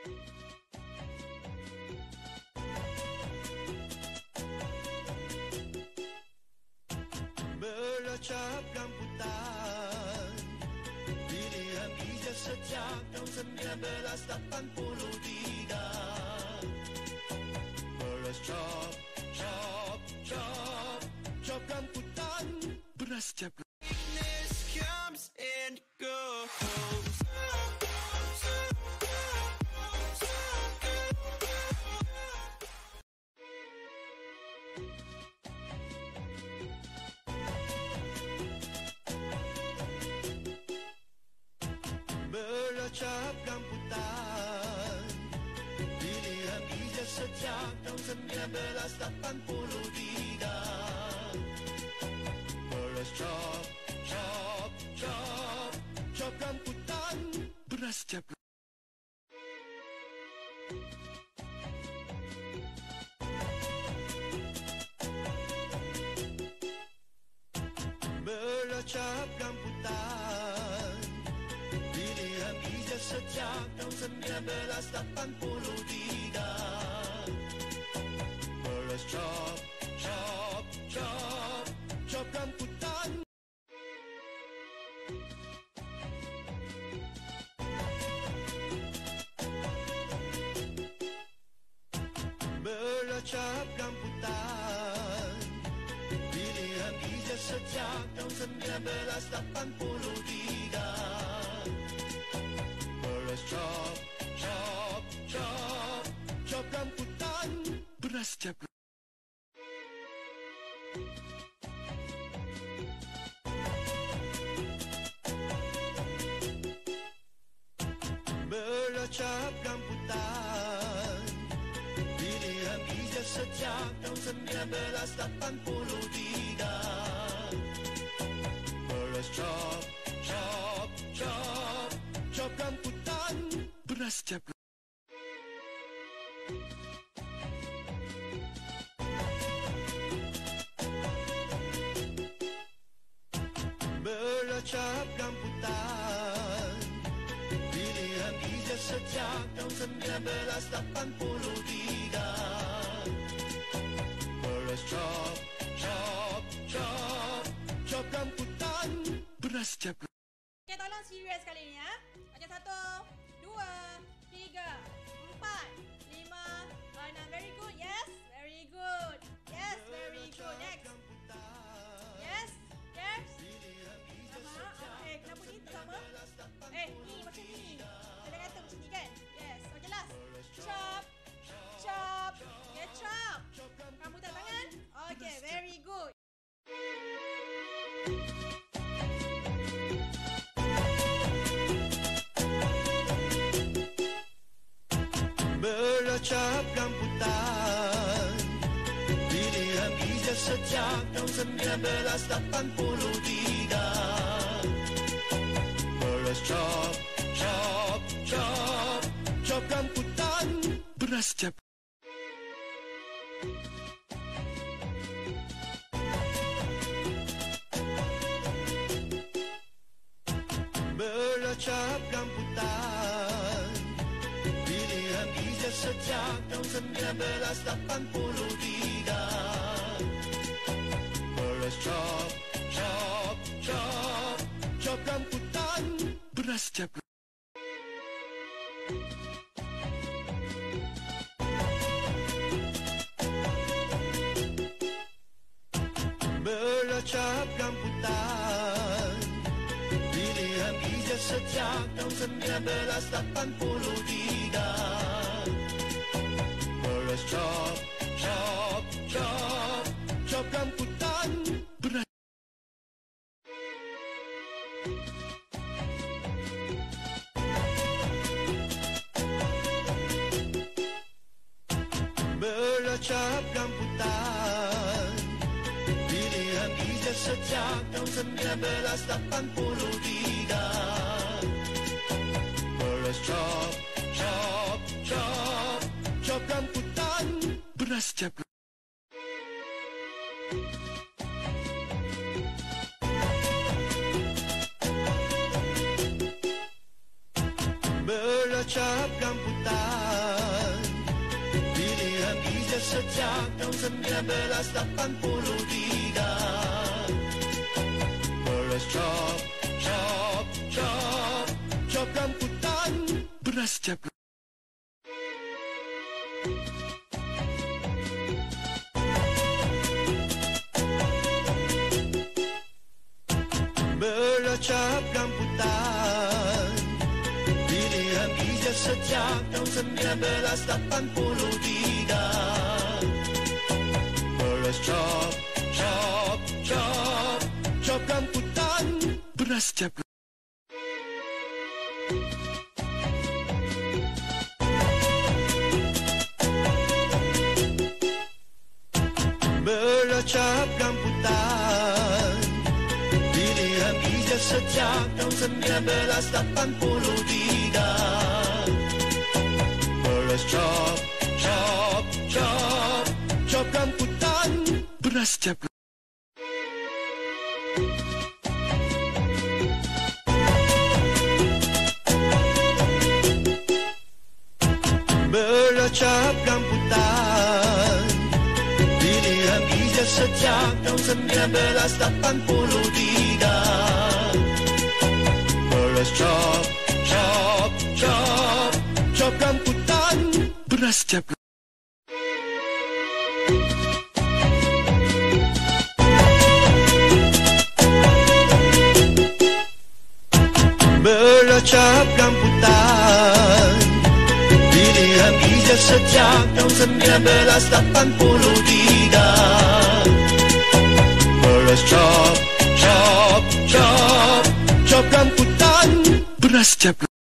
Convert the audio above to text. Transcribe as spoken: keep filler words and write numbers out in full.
Beracap rambutan, pilihan hijau sejak tahun seribu sembilan ratus lapan puluh tiga. Beras cap, cap, cap, cap rambutan, beras cap. This comes and goes. Beracap rambutan, pilihan hijau sejak tahun seribu sembilan ratus lapan puluh tiga. Beras cap, cap, cap, cap rambutan, beras cap. Beracap rambutan, pilihan hijau sejak tahun seribu sembilan ratus lapan puluh tiga. Beras cap, cap, cap, cap rambutan. Beracap rambutan, pilihan hijau sejak tahun seribu sembilan ratus lapan puluh tiga. Beras cap, cap, cap, cap rambutan, beras cap. Beracap rambutan, pilihan hijau sejak tahun seribu sembilan ratus lapan puluh tiga. Beras cap, cap, cap, cap rambutan, beras cap. Beracap rambutan, pilihan hijau sejak tahun seribu sembilan ratus lapan puluh tiga. Beras cap, cap, cap, cap rambutan, beras cap. Okay, tolong serius kali ni ya. Macam satu, dua, tiga, empat, lima, enam. Very good. Yes, very good. Yes, very good. Next. Yes, yes. Sama. Okay, kenapa ni sama? Eh, ni macam ni. Saya kata macam ni kan? Yes. Okay, last. Chop, chop. Yeah, chop. Rambutan tangan. Okay, very good. Beracap rambutan, pilihan hijau sejak tahun seribu sembilan ratus lapan puluh tiga. Beras cap, cap, cap, cap rambutan, beras cap. Beracap rambutan, pilihan hijau sejak tahun seribu sembilan ratus lapan puluh tiga. Beras cap, cap, cap, cap rambutan, beras cap. Beracap rambutan, pilihan hijau sejak tahun seribu sembilan ratus lapan puluh tiga. Beras cap, cap, cap, cap rambutan, beras. Beracap rambutan, pilihan hijau sejak tahun seribu sembilan ratus lapan puluh tiga. Beras cap, cap, cap, cap rambutan, beras cap. Beracap Bercap rambutan, pilihan hijau sejak tahun sembilan belas lapan puluh tiga. Beras cap, cap, cap, cap rambutan, beras cap. Bercap rambutan, pilihan hijau sejak tahun sembilan belas lapan puluh tiga. Beras cap, cap, cap, cap rambutan, beras cap. Bercap rambutan, pilihan hijau sejak tahun sembilan belas lapan puluh tiga. Beras cap, cap, cap, cap rambutan, beras cap. Bercap rambutan, pilihan hijau sejak tahun sembilan belas lapan puluh tiga. Beras cap, cap, cap, cap rambutan, beras cap. Bercap rambutan, pilihan hijau sejak tahun sembilan belas lapan puluh tiga. Beras cap, cap, cap, cap rambutan, beras cap.